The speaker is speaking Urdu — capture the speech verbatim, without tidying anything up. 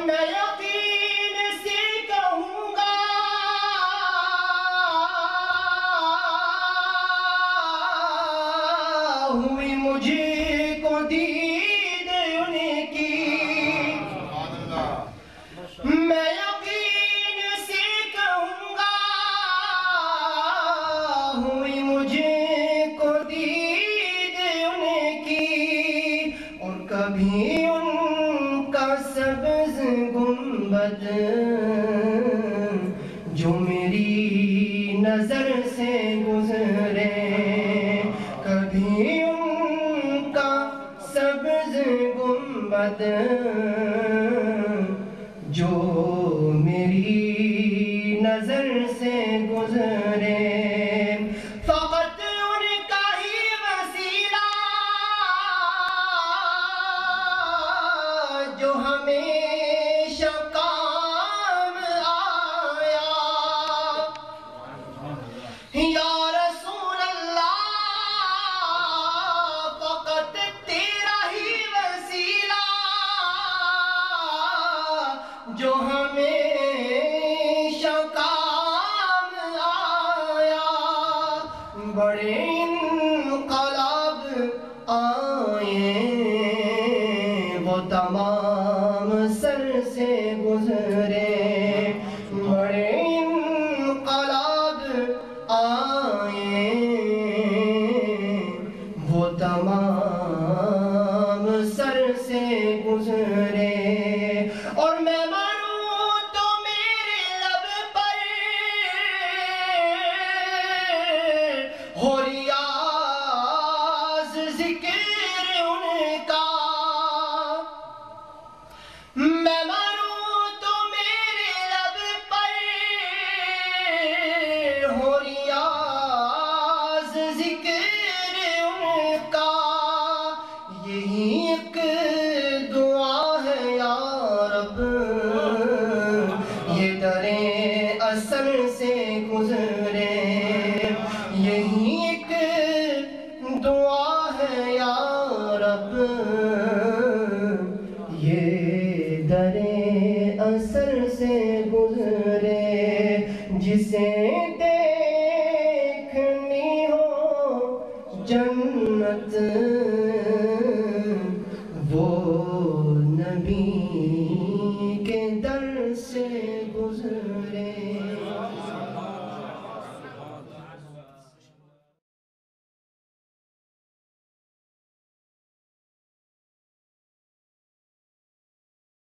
میں یقین سے کہوں گا ہوئی مجھے کو دید ان کی میں یقین سے کہوں گا ہوئی مجھے کو دید ان کی اور کبھی ان کا سبز گنبد جو میری نظر سے گزرے کبھی ان کا سبز گنبد جو میری نظر سے گزرے فقط ان کا ہی وسیلہ جو ہمیشہ کام آیا یا رسول اللہ فقط تیرا ہی وسیلہ جو ہمیشہ کام آیا بڑے انقلاب آئے وہ تمام سر سے گزرے بڑے انقلاب آئے وہ تمام سر سے گزرے اور میں مروں تو میرے لب پر ہو ریاض ذکر ان کا میں مروں تو میرے لب پر ہو ریاض ذکر ان کا یہی ایک دعا ہے یا رب یہ دریں اثر سے گزرے یہی ایک دعا ہے یا رب یہ دریں اثر سے گزرے جسے دیکھنی ہو جنت